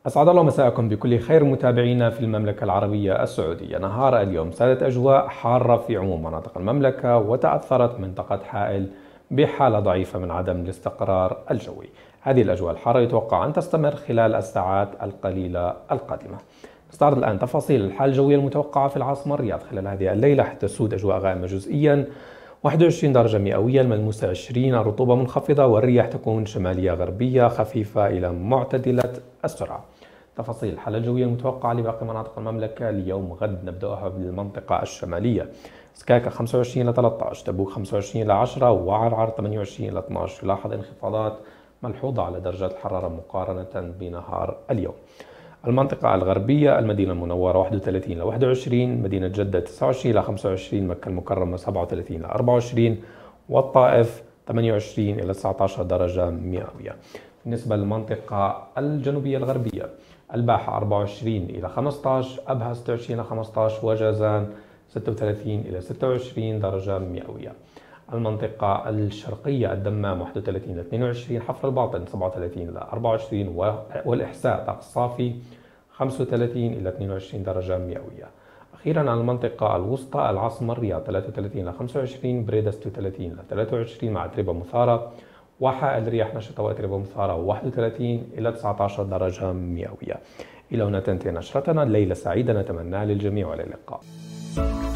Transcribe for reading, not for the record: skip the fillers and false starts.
أسعد الله مساءكم بكل خير متابعينا في المملكة العربية السعودية. نهار اليوم سادت أجواء حارة في عموم مناطق المملكة، وتأثرت منطقة حائل بحالة ضعيفة من عدم الاستقرار الجوي. هذه الأجواء الحارة يتوقع أن تستمر خلال الساعات القليلة القادمة. نستعرض الآن تفاصيل الحالة الجوية المتوقعة في العاصمة الرياض خلال هذه الليلة، حتى تسود أجواء غائمة جزئيا، 21 درجة مئوية، الملموسة 20، الرطوبة منخفضة، والرياح تكون شمالية غربية خفيفة إلى معتدلة السرعة. تفاصيل الحالة الجوية المتوقعة لباقي مناطق المملكة اليوم غد نبدأها بالمنطقة الشمالية: سكاكا 25 إلى 13، تبوك 25 إلى 10، وعرعر 28 إلى 12. يلاحظ انخفاضات ملحوظة على درجات الحرارة مقارنة بنهار اليوم. المنطقة الغربية: المدينة المنورة 31 إلى 21، مدينة جدة 29 إلى 25، مكة المكرمة 37 إلى 24، والطائف 28 إلى 19 درجة مئوية. بالنسبة للمنطقة الجنوبية الغربية: الباحة 24 إلى 15، أبها 26 إلى 15، وجازان 36 إلى 26 درجة مئوية. المنطقة الشرقية: الدمام 31 إلى 22، حفر الباطن 37 إلى 24، والإحساء طقس صافي 35 إلى 22 درجة مئوية. أخيرا على المنطقة الوسطى: العاصمة الرياض 33 إلى 25، بريدة 36 إلى 23 مع أتربة مثارة، وحائل رياح نشطة وأتربة مثارة 31 إلى 19 درجة مئوية. إلى هنا تنتهي نشرتنا. ليلة سعيدة نتمناها للجميع، والى اللقاء.